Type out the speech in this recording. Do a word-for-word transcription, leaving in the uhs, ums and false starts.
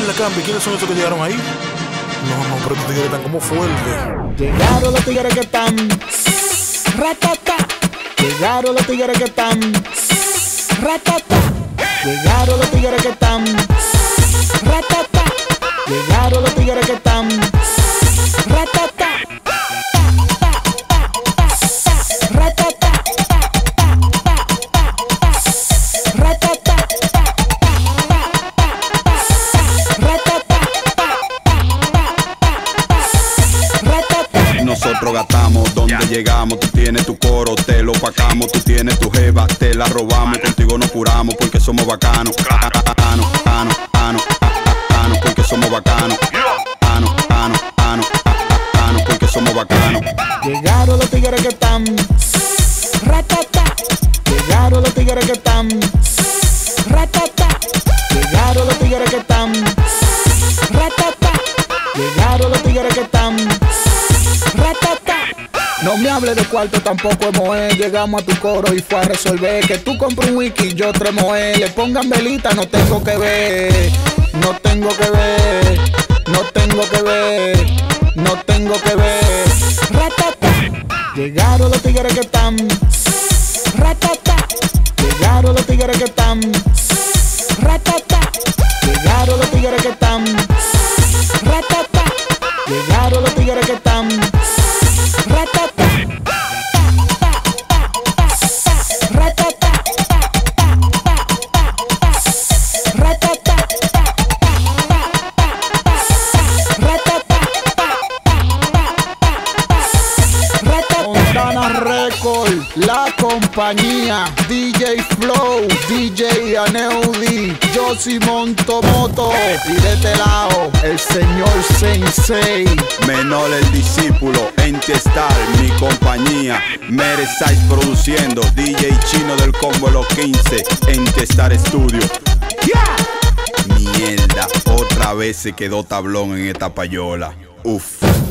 Mierda, Campi, ¿quiénes son estos que llegaron ahí? No, no, pero estos tigres están como fuertes. Llegaron los tigres que están ratata. Llegaron los tigres que están ratata. Llegaron los tigres que están ratata. Llegaron los tigres que están ratata. Ratata. Nosotros gastamos donde llegamos, tú tienes tu coro, te lo pacamos, tú tienes tu jeva, te la robamos, contigo nos curamos porque somos bacanos, bacanos, bacanos, bacanos, bacanos, porque somos bacanos, bacanos, bacanos, bacanos, bacanos, porque somos bacanos. Llegaron los tigres que están ratata. Llegaron los tigres que están ratata. Llegaron los tigres que están ratata. Llegaron los tigres que están ratata. No me hables de cuarto, tampoco es mover. Llegamos a tu coro y fue a resolver. Que tú compras un wiki, yo tres mover. Le pongan velita, no tengo que ver. No tengo que ver. No tengo que ver. No tengo que ver. Ratata. Llegaron los tigres que están ratata. Llegaron los tigres que están ratata. Llegaron los tigres que están ratata. Llegaron los tigres que están ratata. Ratata. Ratata. Ratata. Montana Record, la compañía, D J Flow, D J Aneudi, Josie Montomoto y de este lado el señor Sensei. Menor el discípulo, Entiestar, mi compañía, Meresais produciendo, D J Chino del Combo Los quince, Entiestar Studio. Yeah. Mierda, otra vez se quedó tablón en esta payola. Uf.